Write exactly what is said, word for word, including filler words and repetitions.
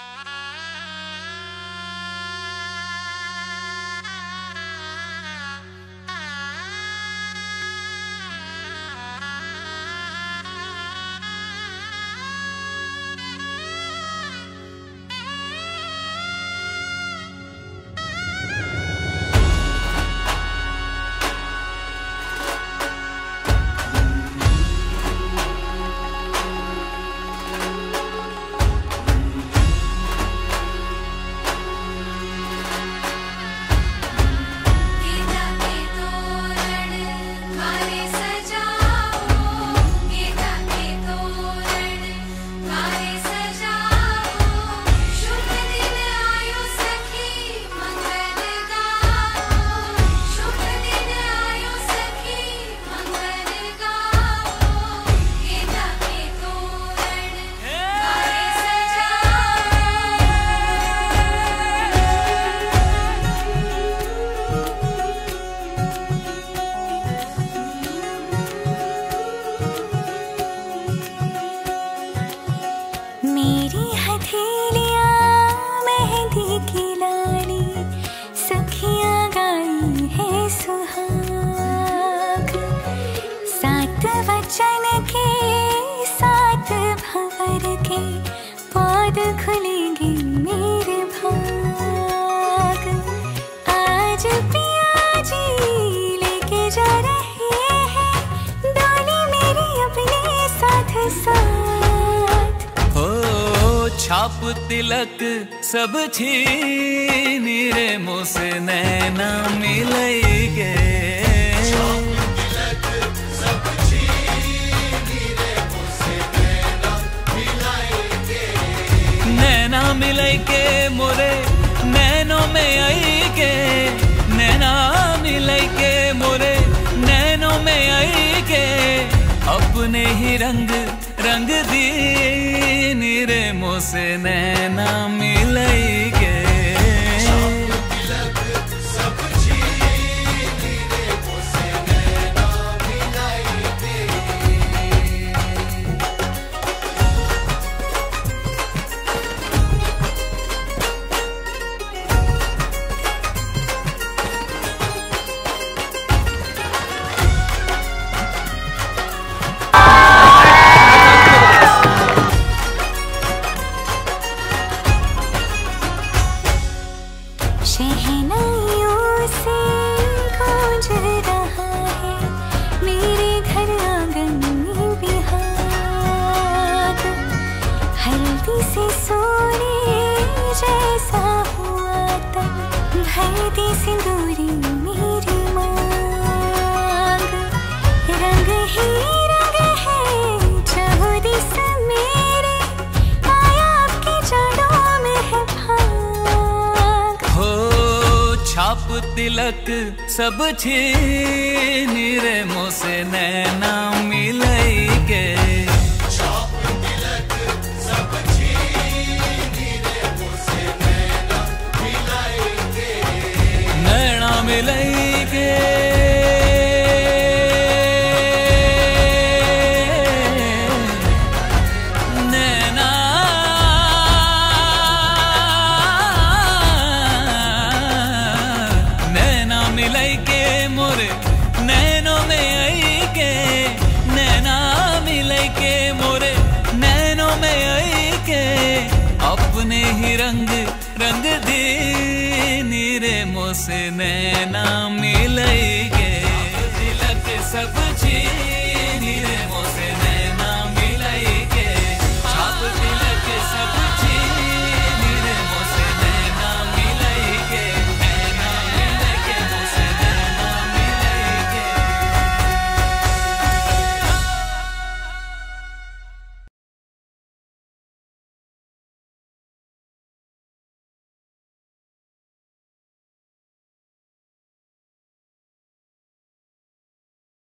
मेरी हथेलियाँ मेहंदी की लाड़ी, सखियाँ गाई है सुहाग। सात वचन के सात भंवर के, पौध खुलेंगे मेरे भाग। आज पिया जी लेके जा रहे हैं, डोली मेरी अपने साथ साथ। छाप तिलक सब छीन रे मुँह से नैना मिलैगे। छाप तिलक सब छीन रे मुँह से नैना मिलैगे। नैना मिलैगे मोरे नैनों में आईगे। नैना मिलैगे मोरे नैनों में आईगे। अपने ही रंग रंग दी रे मुँह से नैना मिलैगे। शहनाइयों से गूंज रहा है मेरे घर आंगन में बिहाग। हल्दी से सोने जैसा हुआ तब, भर दी सिंदूरी मेरी मांग। रंग ही रंग है चहुदी से मेरे, आया आपकी जड़ों में है भाग। छाप तिलक सब छीन रे मुँह से नैना मिलैगे। छाप तिलक सब छीन रे मुँह से नैना मिलैगे। नैना मिलैगे। मिलैगे मोरे नैनों में आईगे। नैना मिलैगे मोरे नैनों में आईगे। अपने ही रंग रंग दी रे मुँह से नैना मिलैगे। तिलक सब